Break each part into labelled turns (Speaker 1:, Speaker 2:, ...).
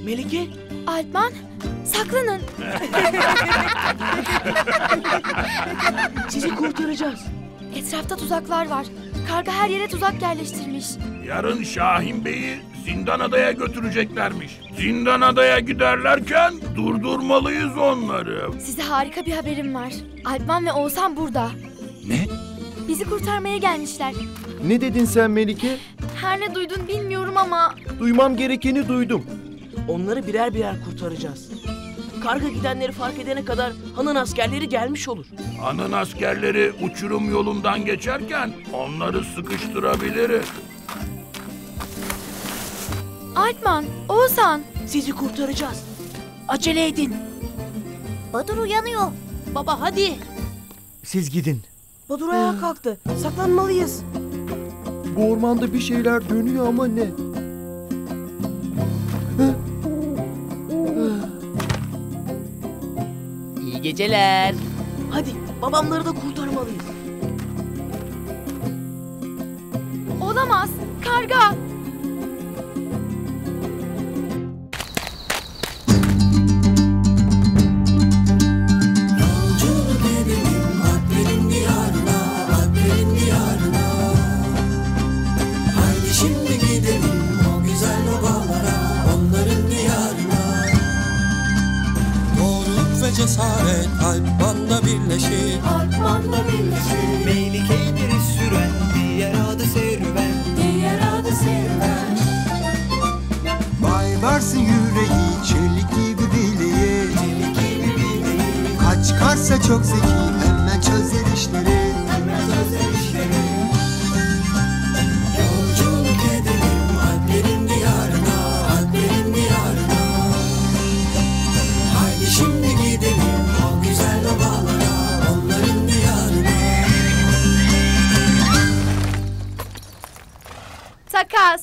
Speaker 1: Melike?
Speaker 2: Alpman, saklanın.
Speaker 1: Sizi kurtaracağız.
Speaker 2: Etrafta tuzaklar var. Karga her yere tuzak yerleştirmiş.
Speaker 3: Yarın Şahin Bey'i Zindanada'ya götüreceklermiş. Zindanada'ya giderlerken durdurmalıyız onları.
Speaker 2: Size harika bir haberim var. Alpman ve Oğuzhan burada.
Speaker 4: Ne?
Speaker 2: Bizi kurtarmaya gelmişler.
Speaker 5: Ne dedin sen Melike?
Speaker 2: Her ne duydun bilmiyorum ama...
Speaker 5: Duymam gerekeni duydum.
Speaker 1: Onları birer birer kurtaracağız. Karga gidenleri fark edene kadar Han'ın askerleri gelmiş olur.
Speaker 3: Han'ın askerleri uçurum yolundan geçerken onları sıkıştırabiliriz.
Speaker 2: Alpman, Oğuzhan.
Speaker 1: Sizi kurtaracağız. Acele edin.
Speaker 6: Badur uyanıyor.
Speaker 1: Baba hadi.
Speaker 5: Siz gidin.
Speaker 1: Badur ayağa kalktı. Saklanmalıyız.
Speaker 5: Bu ormanda bir şeyler dönüyor ama ne?
Speaker 1: İyi geceler. Hadi babamları da kurtarmalıyız.
Speaker 2: Olamaz. Karga.
Speaker 7: Cesaret Alpman'la birleşir.
Speaker 8: Melike'yi biri süren diğer adı serüven.
Speaker 7: Baylarsın yüreği çelik gibi bileği. Kaç çıkarsa çok zeki hemen çözer işleri. Yolculuk edelim Alplerin diyarına, Alplerin diyarına. Haydi şimdi gidelim o güzel obalara, onların diyarına.
Speaker 2: Takas.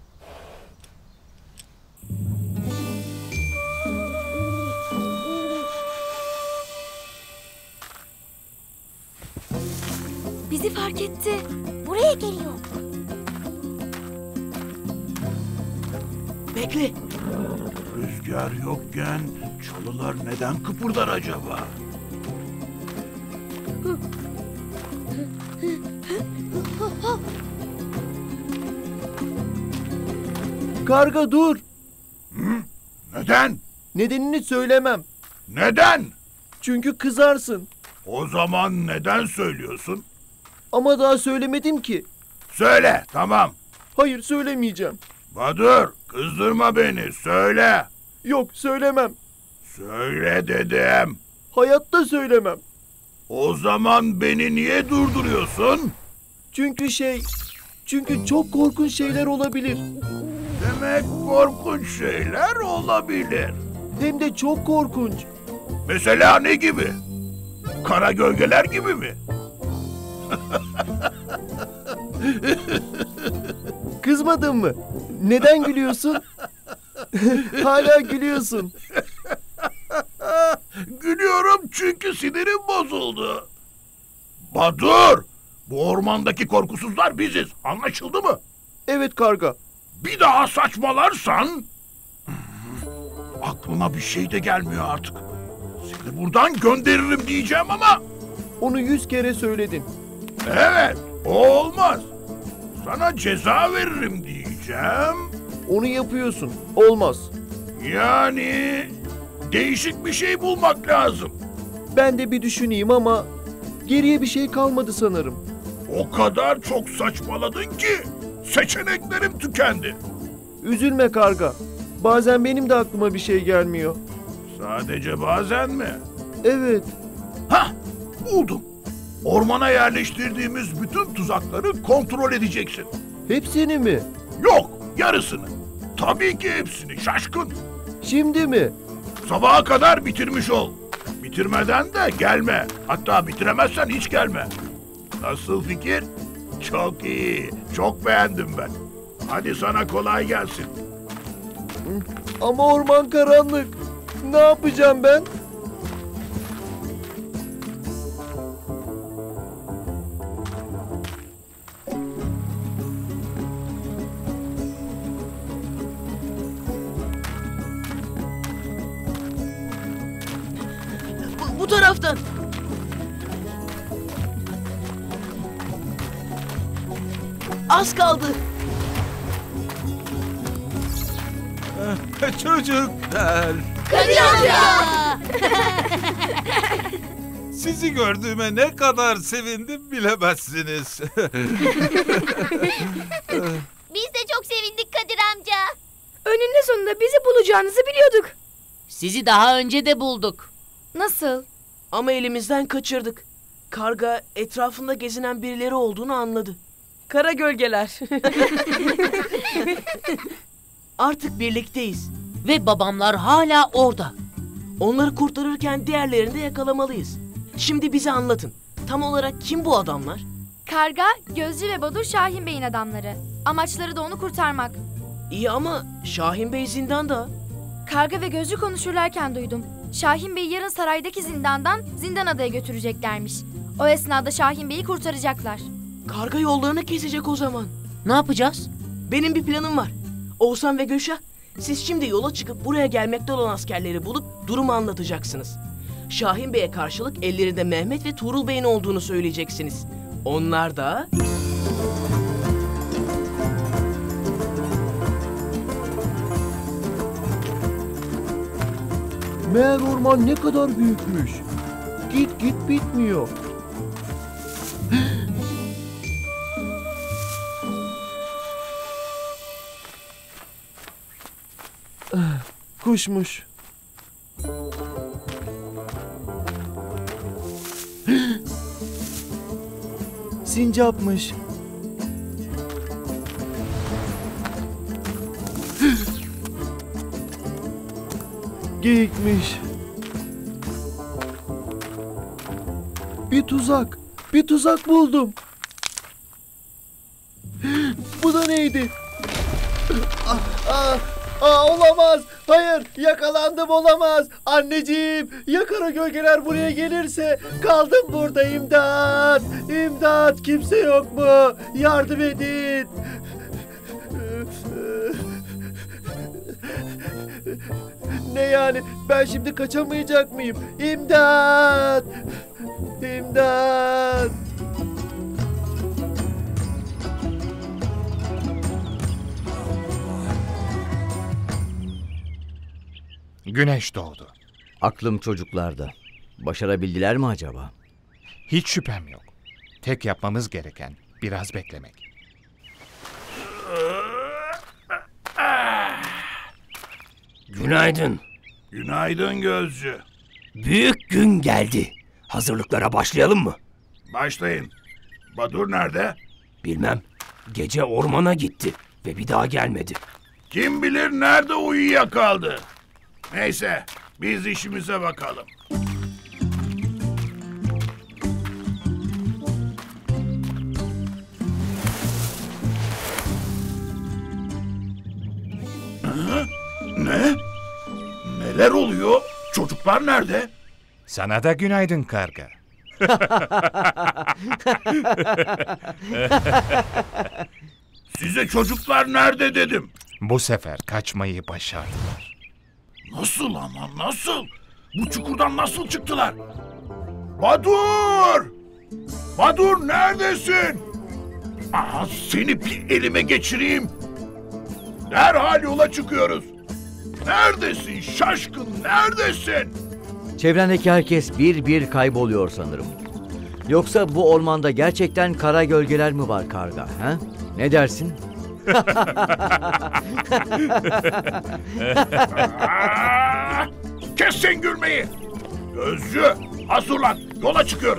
Speaker 2: Bizi fark etti.
Speaker 6: Buraya geliyor.
Speaker 1: Bekle.
Speaker 3: Rüzgar yokken çalılar neden kıpırdar acaba?
Speaker 5: Karga dur.
Speaker 3: Neden?
Speaker 5: Nedenini söylemem.
Speaker 3: Neden?
Speaker 5: Çünkü kızarsın.
Speaker 3: O zaman neden söylüyorsun?
Speaker 5: Ama daha söylemedim ki.
Speaker 3: Söyle, tamam.
Speaker 5: Hayır söylemeyeceğim.
Speaker 3: Badur, kızdırma beni, söyle.
Speaker 5: Yok söylemem.
Speaker 3: Söyle dedim.
Speaker 5: Hayatta söylemem.
Speaker 3: O zaman beni niye durduruyorsun?
Speaker 5: Çünkü çok korkunç şeyler olabilir.
Speaker 3: Demek korkunç şeyler olabilir.
Speaker 5: Hem de çok korkunç.
Speaker 3: Mesela ne gibi? Kara gölgeler gibi mi?
Speaker 5: Kızmadın mı? Neden gülüyorsun? Hala gülüyorsun.
Speaker 3: Gülüyorum çünkü sinirim bozuldu. Badur! Bu ormandaki korkusuzlar biziz. Anlaşıldı mı?
Speaker 5: Evet karga.
Speaker 3: Bir daha saçmalarsan... Aklıma bir şey de gelmiyor artık. Seni buradan gönderirim diyeceğim ama...
Speaker 5: Onu 100 kere söyledin.
Speaker 3: Evet, o olmaz. Sana ceza veririm diyeceğim.
Speaker 5: Onu yapıyorsun. Olmaz.
Speaker 3: Yani... Değişik bir şey bulmak lazım.
Speaker 5: Ben de bir düşüneyim ama geriye bir şey kalmadı sanırım.
Speaker 3: O kadar çok saçmaladın ki seçeneklerim tükendi.
Speaker 5: Üzülme karga. Bazen benim de aklıma bir şey gelmiyor.
Speaker 3: Sadece bazen mi?
Speaker 5: Evet.
Speaker 3: Hah, buldum. Ormana yerleştirdiğimiz bütün tuzakları kontrol edeceksin.
Speaker 5: Hepsini mi?
Speaker 3: Yok, yarısını. Tabii ki hepsini, şaşkın.
Speaker 5: Şimdi mi?
Speaker 3: Sabaha kadar bitirmiş ol. Bitirmeden de gelme. Hatta bitiremezsen hiç gelme. Nasıl fikir? Çok iyi. Çok beğendim ben. Hadi sana kolay gelsin.
Speaker 5: Ama orman karanlık. Ne yapacağım ben?
Speaker 1: Bu taraftan. Az kaldı.
Speaker 4: Çocuklar,
Speaker 6: Kadir amca!
Speaker 4: sizi gördüğüme ne kadar sevindim bilemezsiniz.
Speaker 6: Biz de çok sevindik Kadir amca.
Speaker 2: Önünde sonunda bizi bulacağınızı biliyorduk.
Speaker 9: Sizi daha önce de bulduk.
Speaker 2: Nasıl?
Speaker 1: Ama elimizden kaçırdık. Karga etrafında gezinen birileri olduğunu anladı. Kara gölgeler. Artık birlikteyiz.
Speaker 9: Ve babamlar hala orada.
Speaker 1: Onları kurtarırken diğerlerini de yakalamalıyız. Şimdi bize anlatın. Tam olarak kim bu adamlar?
Speaker 2: Karga, Gözcü ve Badur Şahin Bey'in adamları. Amaçları da onu kurtarmak.
Speaker 1: İyi ama Şahin Bey zindanda.
Speaker 2: Karga ve Gözcü konuşurlarken duydum. Şahin Bey'i yarın saraydaki zindandan Zindan Adaya götüreceklermiş. O esnada Şahin Bey'i kurtaracaklar.
Speaker 1: Karga yollarını kesecek o zaman.
Speaker 9: Ne yapacağız?
Speaker 1: Benim bir planım var. Oğuzhan ve Gülşah, siz şimdi yola çıkıp buraya gelmekte olan askerleri bulup durumu anlatacaksınız. Şahin Bey'e karşılık ellerinde Mehmet ve Tuğrul Bey'in olduğunu söyleyeceksiniz. Onlar da...
Speaker 5: Meğer orman ne kadar büyükmüş. Git git bitmiyor. Kuşmuş. Sincapmış. Geyikmiş. Bir tuzak. Bir tuzak buldum. Bu da neydi? Olamaz. Hayır, yakalandım, olamaz. Anneciğim, ya kara gölgeler buraya gelirse? Kaldım burada, imdat. İmdat, kimse yok mu? Yardım edin. Ne yani? Ben şimdi kaçamayacak mıyım? İmdat! İmdat!
Speaker 10: Güneş doğdu.
Speaker 11: Aklım çocuklarda. Başarabildiler mi acaba?
Speaker 10: Hiç şüphem yok. Tek yapmamız gereken biraz beklemek.
Speaker 12: Günaydın.
Speaker 3: Günaydın Gözcü.
Speaker 12: Büyük gün geldi. Hazırlıklara başlayalım mı?
Speaker 3: Başlayın. Badur nerede?
Speaker 12: Bilmem. Gece ormana gitti ve bir daha gelmedi.
Speaker 3: Kim bilir nerede uyuyakaldı. Neyse, biz işimize bakalım. Ne? Neler oluyor? Çocuklar nerede?
Speaker 10: Sana da günaydın karga.
Speaker 3: Size çocuklar nerede dedim.
Speaker 10: Bu sefer kaçmayı başardılar.
Speaker 3: Nasıl ama nasıl? Bu çukurdan nasıl çıktılar? Badur! Badur neredesin? Aha, seni bir elime geçireyim. Derhal yola çıkıyoruz. Neredesin şaşkın, neredesin?
Speaker 11: Çevrendeki herkes bir bir kayboluyor sanırım. Yoksa bu ormanda gerçekten kara gölgeler mi var karga? Ha? Ne dersin?
Speaker 3: Kes sen gülmeyi. Gözcü, hazırlan. Yola çıkıyoruz.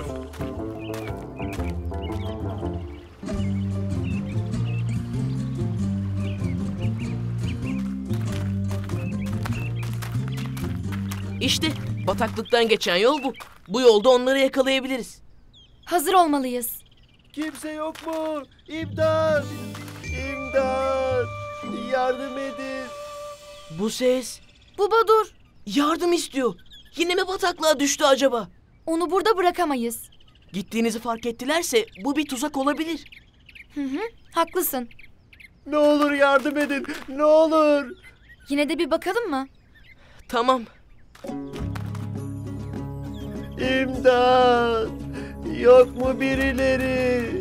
Speaker 1: İşte bataklıktan geçen yol bu. Bu yolda onları yakalayabiliriz.
Speaker 2: Hazır olmalıyız.
Speaker 5: Kimse yok mu? İmdat! İmdat! Yardım edin.
Speaker 1: Bu ses
Speaker 2: Bu Badur.
Speaker 1: yardım istiyor. Yine mi bataklığa düştü acaba?
Speaker 2: Onu burada bırakamayız.
Speaker 1: Gittiğinizi fark ettilerse bu bir tuzak olabilir.
Speaker 2: Haklısın.
Speaker 5: Ne olur yardım edin. Ne olur.
Speaker 2: Yine de bir bakalım mı?
Speaker 1: Tamam.
Speaker 5: İmdat! Yok mu birileri?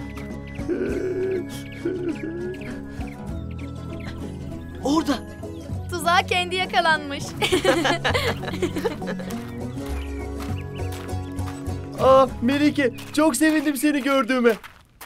Speaker 1: Orada.
Speaker 2: Tuzağa kendi yakalanmış.
Speaker 5: Ah Melike, çok sevindim seni gördüğüme.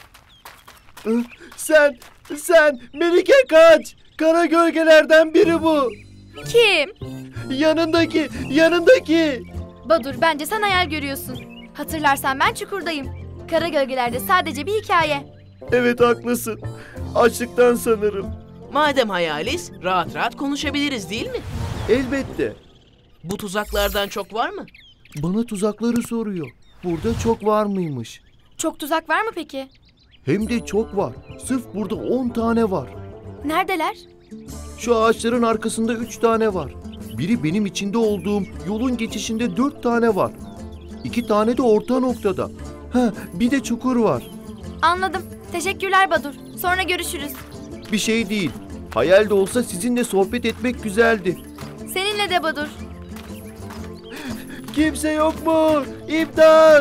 Speaker 5: Sen Melike kaç! Kara gölgelerden biri bu.
Speaker 2: Kim?
Speaker 5: Yanındaki.
Speaker 2: Badur, bence sen hayal görüyorsun. Hatırlarsan ben çukurdayım. Kara gölgelerde sadece bir hikaye.
Speaker 5: Evet haklısın. Açlıktan sanırım.
Speaker 1: Madem hayaliz, rahat rahat konuşabiliriz değil mi?
Speaker 5: Elbette.
Speaker 1: Bu tuzaklardan çok var mı?
Speaker 5: Bana tuzakları soruyor. Burada çok var mıymış?
Speaker 2: Çok tuzak var mı peki?
Speaker 5: Hem de çok var. Sırf burada 10 tane var.
Speaker 2: Neredeler?
Speaker 5: Şu ağaçların arkasında 3 tane var. Biri benim içinde olduğum yolun geçişinde 4 tane var. 2 tane de orta noktada. Bir de çukur var.
Speaker 2: Anladım. Teşekkürler Badur. Sonra görüşürüz.
Speaker 5: Bir şey değil. Hayal de olsa sizinle sohbet etmek güzeldi.
Speaker 2: Seninle de Badur.
Speaker 5: Kimse yok mu? İmdat!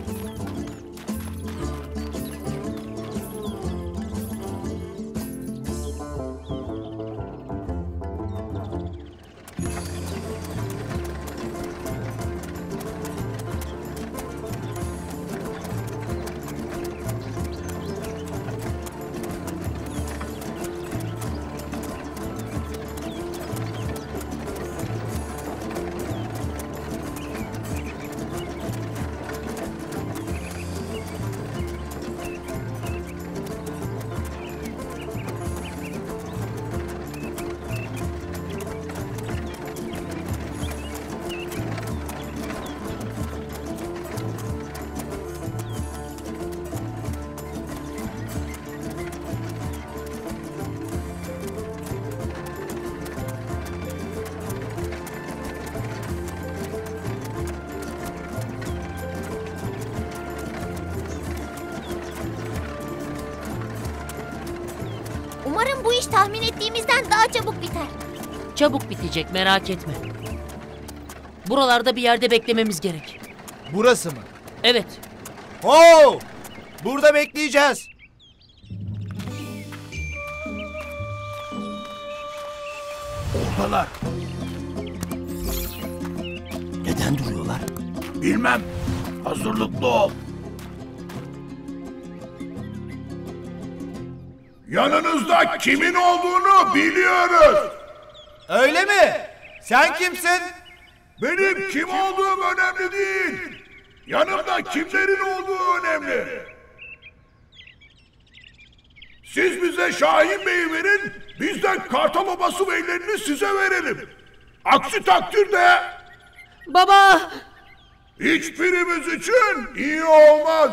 Speaker 6: Umarım bu iş tahmin ettiğimizden daha çabuk biter.
Speaker 9: Çabuk bitecek, merak etme. Buralarda bir yerde beklememiz gerek.
Speaker 13: Burası mı?
Speaker 9: Evet.
Speaker 13: Oo! Burada bekleyeceğiz.
Speaker 3: Oradalar.
Speaker 12: Neden duruyorlar?
Speaker 3: Bilmem. Hazırlıklı ol. Yanınızda kimin olduğunu biliyoruz.
Speaker 13: Öyle mi? Sen kimsin?
Speaker 3: Benim kim olduğum önemli değil. Yanımda kimlerin olduğu önemli. Siz bize Şahin Bey'i verin, biz de Kartal Obası beylerini size verelim. Aksi takdirde...
Speaker 9: Baba!
Speaker 3: Hiçbirimiz için iyi olmaz.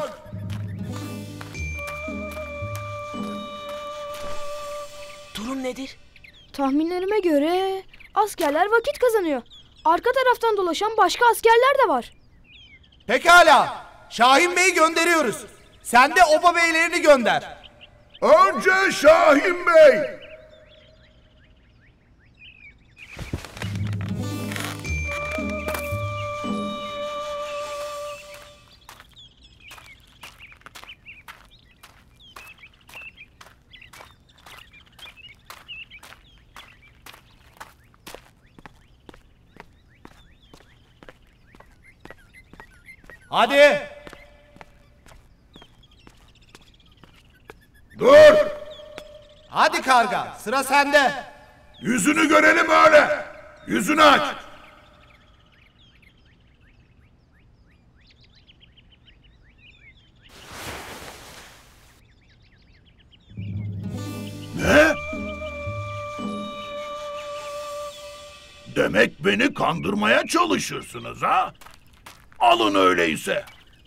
Speaker 1: Durum nedir?
Speaker 14: Tahminlerime göre askerler vakit kazanıyor. Arka taraftan dolaşan başka askerler de var.
Speaker 13: Pekala. Şahin Bey'i gönderiyoruz. Sen de oba beylerini gönder.
Speaker 3: Önce Şahin Bey.
Speaker 13: Hadi.
Speaker 3: Dur.
Speaker 13: Hadi karga, sıra sende.
Speaker 3: Yüzünü görelim öyle. Yüzünü aç. Ne? Demek beni kandırmaya çalışırsınız ha? Alın öyleyse.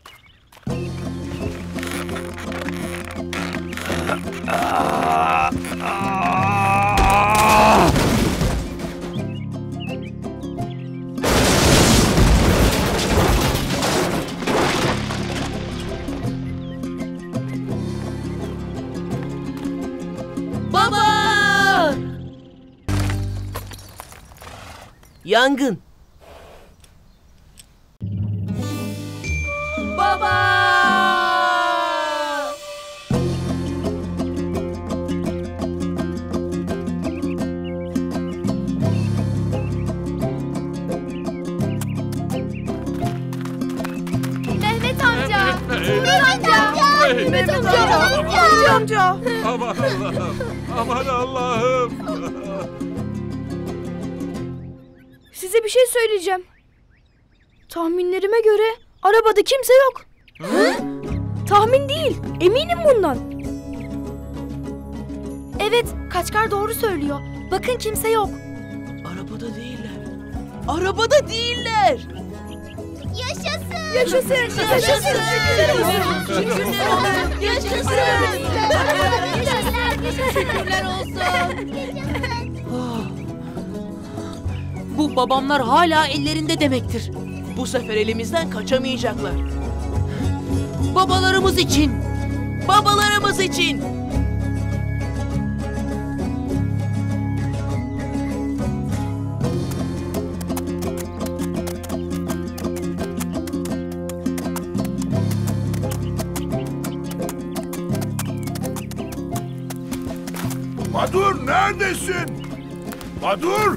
Speaker 1: Baba!
Speaker 14: Hacı amca.
Speaker 4: Aman Allah'ım. Aman Allah'ım.
Speaker 14: Size bir şey söyleyeceğim. Tahminlerime göre arabada kimse yok. Tahmin değil, eminim bundan.
Speaker 2: Evet, Kaçkar doğru söylüyor. Bakın kimse yok.
Speaker 1: Arabada değiller. Arabada değiller.
Speaker 6: Yaşasın.
Speaker 14: Yaşasın.
Speaker 6: Yaşasın.
Speaker 1: Şükürler olsun. Yaşasın.
Speaker 6: Şükürler olsun.
Speaker 9: Bu babamlar hala ellerinde demektir.
Speaker 1: Bu sefer elimizden kaçamayacaklar.
Speaker 9: Babalarımız için.
Speaker 1: Babalarımız için.
Speaker 3: Badur neredesin? Badur!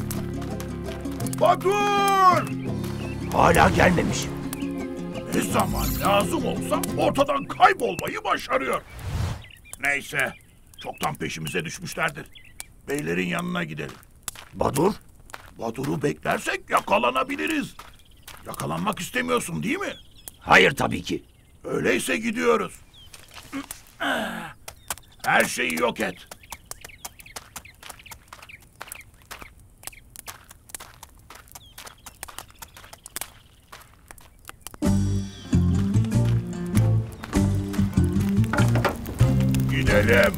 Speaker 3: Badur!
Speaker 12: Hala gelmemiş.
Speaker 3: Ne zaman lazım olsa ortadan kaybolmayı başarıyor. Neyse, çoktan peşimize düşmüşlerdir. Beylerin yanına gidelim.
Speaker 12: Badur?
Speaker 3: Badur'u beklersek yakalanabiliriz. Yakalanmak istemiyorsun değil mi?
Speaker 12: Hayır tabii ki.
Speaker 3: Öyleyse gidiyoruz. Her şeyi yok et. Gidelim.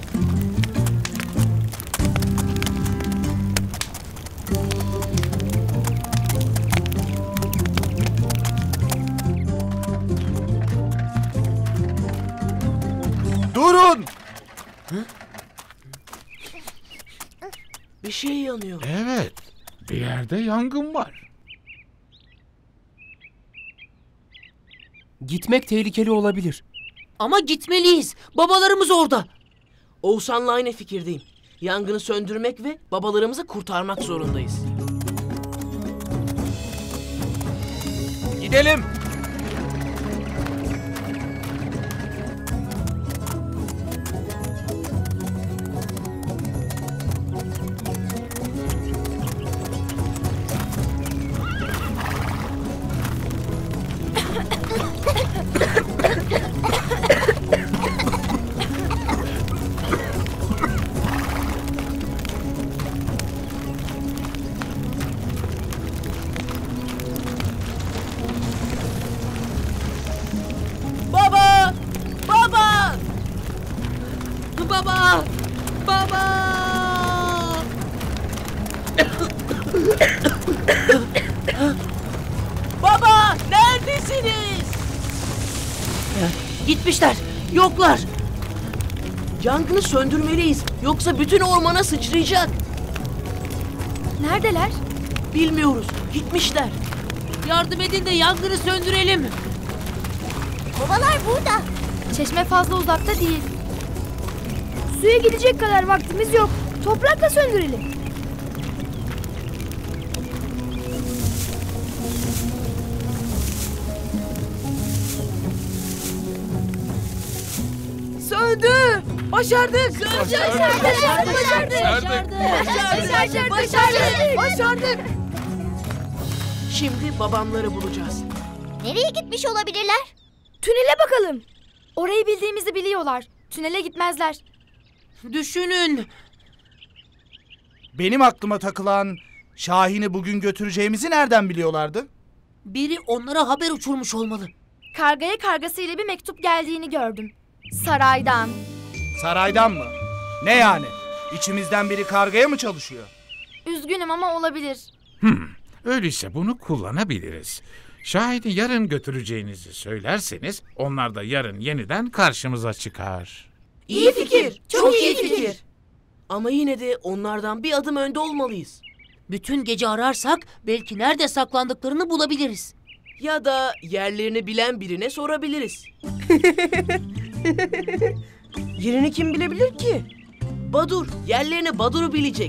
Speaker 5: Durun!
Speaker 1: Bir şey yanıyor.
Speaker 10: Evet, bir yerde yangın var.
Speaker 12: Gitmek tehlikeli olabilir.
Speaker 9: Ama gitmeliyiz. Babalarımız orada.
Speaker 1: Oğuzhan'la aynı fikirdeyim. Yangını söndürmek ve babalarımızı kurtarmak zorundayız.
Speaker 13: Gidelim.
Speaker 1: Baba! Baba!
Speaker 9: Baba! Baba!
Speaker 1: Baba! Neredesiniz?
Speaker 9: Gitmişler. Yoklar.
Speaker 1: Yangını söndürmeliyiz. Yoksa bütün ormana sıçrayacak.
Speaker 2: Neredeler?
Speaker 1: Bilmiyoruz. Gitmişler.
Speaker 9: Yardım edin de yangını söndürelim.
Speaker 6: Babalar burada.
Speaker 2: Çeşme fazla uzakta değil.
Speaker 14: Suya gidecek kadar vaktimiz yok. Toprakla söndürelim.
Speaker 1: Söndü! Başardık! Başardık! Şimdi babamları bulacağız.
Speaker 6: Nereye gitmiş olabilirler?
Speaker 14: Tünele bakalım.
Speaker 2: Orayı bildiğimizi biliyorlar. Tünele gitmezler.
Speaker 9: Düşünün.
Speaker 13: Benim aklıma takılan Şahin'i bugün götüreceğimizi nereden biliyorlardı?
Speaker 9: Biri onlara haber uçurmuş olmalı.
Speaker 2: Kargaya kargasıyla bir mektup geldiğini gördüm. Saraydan.
Speaker 13: Saraydan mı? Ne yani? İçimizden biri kargaya mı çalışıyor?
Speaker 2: Üzgünüm ama olabilir.
Speaker 10: Öyleyse bunu kullanabiliriz. Şahin'i yarın götüreceğinizi söylerseniz onlar da yarın yeniden karşımıza çıkar.
Speaker 1: İyi fikir. Çok iyi fikir. Ama yine de onlardan bir adım önde olmalıyız.
Speaker 9: Bütün gece ararsak belki nerede saklandıklarını bulabiliriz.
Speaker 1: Ya da yerlerini bilen birine sorabiliriz. Yerini kim bilebilir ki? Badur. Yerlerini Badur'u bilecek.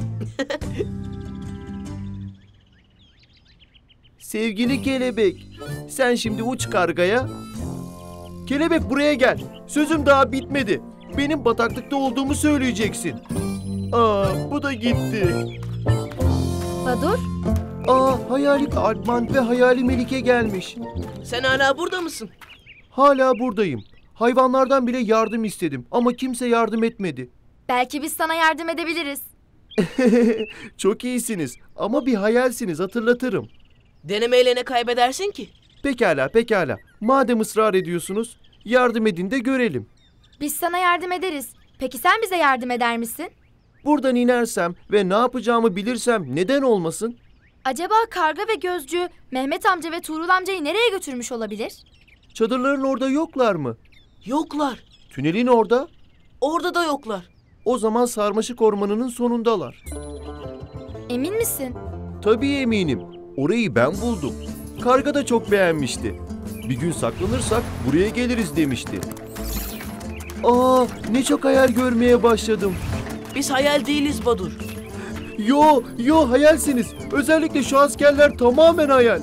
Speaker 5: Sevgili kelebek, sen şimdi uç kargaya. Kelebek buraya gel. Sözüm daha bitmedi. Benim bataklıkta olduğumu söyleyeceksin. Aa, bu da gitti.
Speaker 2: Badur?
Speaker 5: Aa, hayali Alpman ve hayali Melike gelmiş.
Speaker 1: Sen hala burada mısın?
Speaker 5: Hala buradayım. Hayvanlardan bile yardım istedim ama kimse yardım etmedi.
Speaker 2: Belki biz sana yardım edebiliriz.
Speaker 5: Çok iyisiniz ama bir hayalsiniz, hatırlatırım.
Speaker 1: Denemeyle ne kaybedersin ki?
Speaker 5: Pekala. Madem ısrar ediyorsunuz, yardım edin de görelim.
Speaker 2: Biz sana yardım ederiz. Peki sen bize yardım eder misin?
Speaker 5: Buradan inersem ve ne yapacağımı bilirsem neden olmasın?
Speaker 2: Acaba Karga ve Gözcü Mehmet amca ve Tuğrul amcayı nereye götürmüş olabilir?
Speaker 5: Çadırların orada yoklar mı?
Speaker 1: Yoklar.
Speaker 5: Tünelin orada?
Speaker 1: Orada da yoklar.
Speaker 5: O zaman sarmaşık ormanının sonundalar.
Speaker 2: Emin misin?
Speaker 5: Tabii eminim. Orayı ben buldum. Karga da çok beğenmişti. Bir gün saklanırsak buraya geliriz demişti. Aa, ne çok hayal görmeye başladım.
Speaker 1: Biz hayal değiliz Badur.
Speaker 5: Yo hayalsiniz. Özellikle şu askerler tamamen hayal.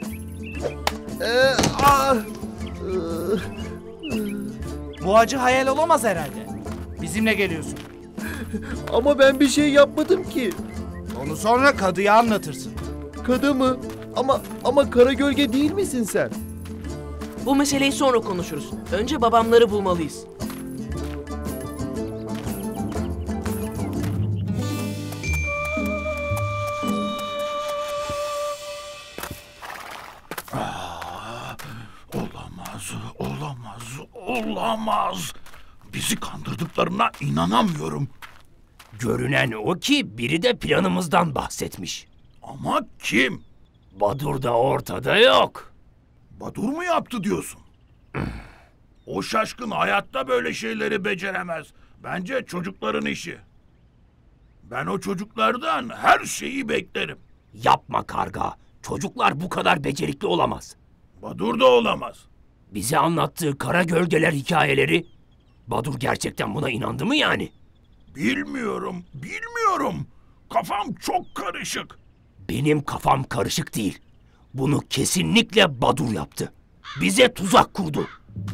Speaker 13: Bu acı hayal olamaz herhalde. Bizimle geliyorsun.
Speaker 5: Ama ben bir şey yapmadım ki.
Speaker 13: Onu sonra kadıya anlatırsın.
Speaker 5: Kadı mı? Ama kara gölge değil misin sen?
Speaker 1: Bu meseleyi sonra konuşuruz. Önce babamları bulmalıyız.
Speaker 3: Olamaz. Bizi kandırdıklarına inanamıyorum.
Speaker 12: Görünen o ki biri de planımızdan bahsetmiş.
Speaker 3: Ama kim?
Speaker 12: Badur da ortada yok.
Speaker 3: Badur mu yaptı diyorsun? O şaşkın hayatta böyle şeyleri beceremez. Bence çocukların işi. Ben o çocuklardan her şeyi beklerim.
Speaker 12: Yapma Karga. Çocuklar bu kadar becerikli olamaz.
Speaker 3: Badur da olamaz.
Speaker 12: Bize anlattığı kara gölgeler hikayeleri... Badur gerçekten buna inandı mı yani?
Speaker 3: Bilmiyorum. Kafam çok karışık.
Speaker 12: Benim kafam karışık değil. Bunu kesinlikle Badur yaptı. Bize tuzak kurdu.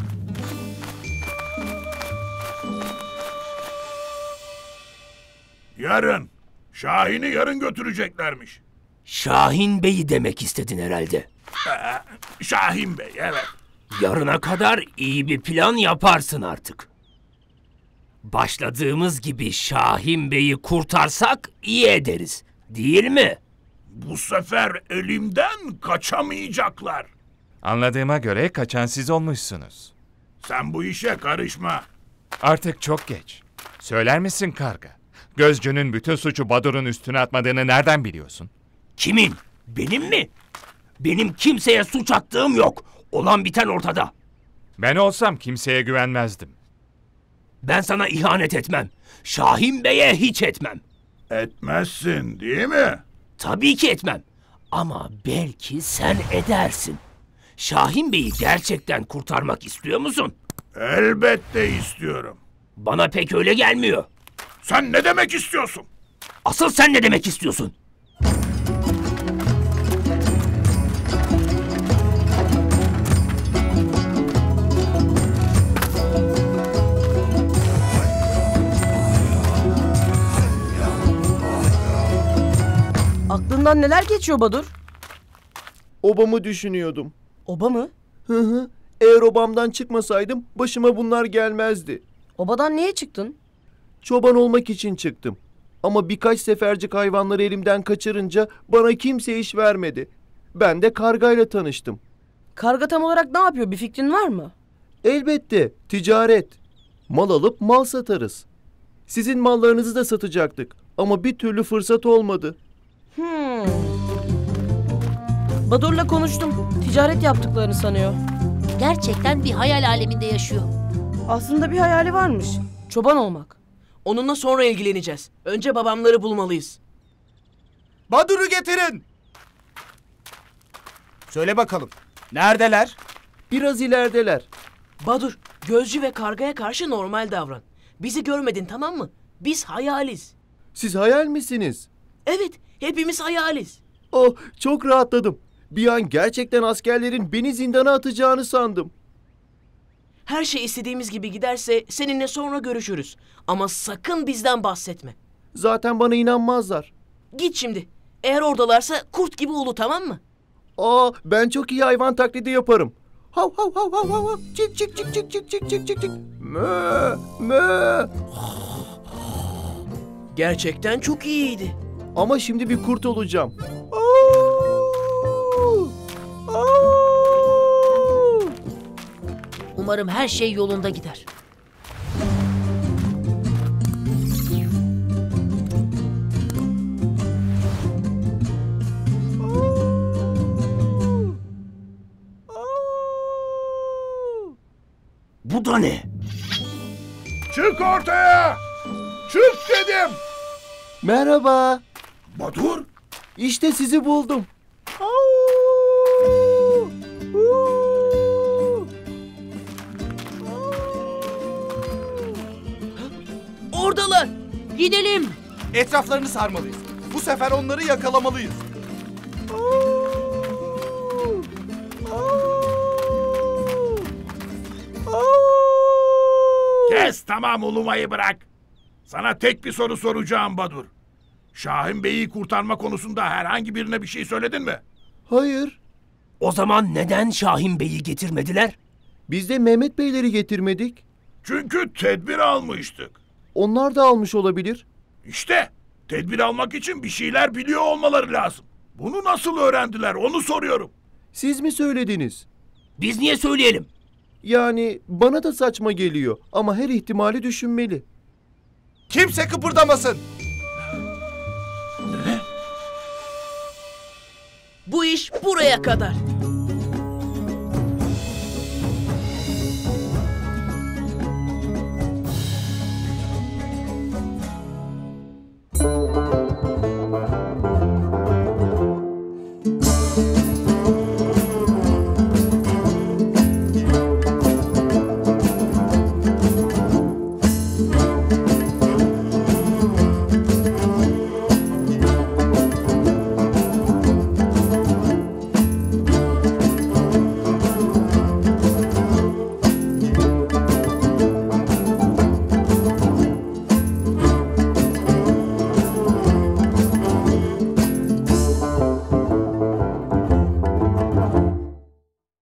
Speaker 3: Yarın. Şahin'i yarın götüreceklermiş.
Speaker 12: Şahin Bey'i demek istedin herhalde.
Speaker 3: Şahin Bey, evet.
Speaker 12: Yarına kadar iyi bir plan yaparsın artık. Başladığımız gibi Şahin Bey'i kurtarsak iyi ederiz. Değil mi?
Speaker 3: Bu sefer elimden kaçamayacaklar.
Speaker 10: Anladığıma göre kaçan siz olmuşsunuz.
Speaker 3: Sen bu işe karışma.
Speaker 10: Artık çok geç. Söyler misin Karga? Gözcünün bütün suçu Badur'un üstüne atmadığını nereden biliyorsun?
Speaker 12: Kimin? Benim mi? Benim kimseye suç attığım yok. Olan biten ortada.
Speaker 10: Ben olsam kimseye güvenmezdim.
Speaker 12: Ben sana ihanet etmem. Şahin Bey'e hiç etmem.
Speaker 3: Etmezsin, değil mi?
Speaker 12: Tabii ki etmem. Ama belki sen edersin. Şahin Bey'i gerçekten kurtarmak istiyor musun?
Speaker 3: Elbette istiyorum.
Speaker 12: Bana pek öyle gelmiyor.
Speaker 3: Sen ne demek istiyorsun?
Speaker 12: Asıl sen ne demek istiyorsun?
Speaker 1: Aklından neler geçiyor Badur?
Speaker 5: Obamı düşünüyordum.
Speaker 1: Oba mı?
Speaker 5: Hı. Eğer obamdan çıkmasaydım başıma bunlar gelmezdi.
Speaker 1: Obadan niye çıktın?
Speaker 5: Çoban olmak için çıktım. Ama birkaç sefercik hayvanları elimden kaçırınca bana kimse iş vermedi. Ben de kargayla tanıştım.
Speaker 1: Karga tam olarak ne yapıyor? Bir fikrin var mı?
Speaker 5: Elbette, ticaret. Mal alıp mal satarız. Sizin mallarınızı da satacaktık ama bir türlü fırsat olmadı.
Speaker 1: Badur'la konuştum. Ticaret yaptıklarını sanıyor.
Speaker 9: Gerçekten bir hayal aleminde yaşıyor.
Speaker 1: Aslında bir hayali varmış. Çoban olmak. Onunla sonra ilgileneceğiz. Önce babamları bulmalıyız.
Speaker 13: Badur'u getirin. Söyle bakalım. Neredeler?
Speaker 5: Biraz ilerideler.
Speaker 1: Badur, Gözcü ve Karga'ya karşı normal davran. Bizi görmedin, tamam mı? Biz hayaliz.
Speaker 5: Siz hayal misiniz?
Speaker 1: Evet, hepimiz hayaliz.
Speaker 5: Oh, çok rahatladım. Bir an gerçekten askerlerin beni zindana atacağını sandım.
Speaker 1: Her şey istediğimiz gibi giderse seninle sonra görüşürüz. Ama sakın bizden bahsetme.
Speaker 5: Zaten bana inanmazlar.
Speaker 1: Git şimdi. Eğer oradalarsa kurt gibi ulu, tamam mı?
Speaker 5: Aa, ben çok iyi hayvan taklidi yaparım. Hav hav hav hav hav. Çık çık çık çık çık çık çık çık çık. Mö mö.
Speaker 1: Gerçekten çok iyiydi.
Speaker 5: Ama şimdi bir kurt olacağım.
Speaker 9: Umarım her şey yolunda gider.
Speaker 12: Bu da ne?
Speaker 3: Çık ortaya! Çık dedim!
Speaker 5: Merhaba.
Speaker 3: Badur!
Speaker 5: İşte sizi buldum.
Speaker 1: Oradalar.
Speaker 9: Gidelim.
Speaker 13: Etraflarını sarmalıyız. Bu sefer onları yakalamalıyız.
Speaker 3: Kes, tamam, ulumayı bırak. Sana tek bir soru soracağım Badur. Şahin Bey'i kurtarma konusunda herhangi birine bir şey söyledin mi?
Speaker 5: Hayır.
Speaker 12: O zaman neden Şahin Bey'i getirmediler?
Speaker 5: Biz de Mehmet Beyleri getirmedik.
Speaker 3: Çünkü tedbir almıştık.
Speaker 5: Onlar da almış olabilir.
Speaker 3: İşte tedbir almak için bir şeyler biliyor olmaları lazım. Bunu nasıl öğrendiler onu soruyorum.
Speaker 5: Siz mi söylediniz?
Speaker 12: Biz niye söyleyelim?
Speaker 5: Yani bana da saçma geliyor ama her ihtimali düşünmeli.
Speaker 13: Kimse kıpırdamasın.
Speaker 1: Bu iş buraya kadar.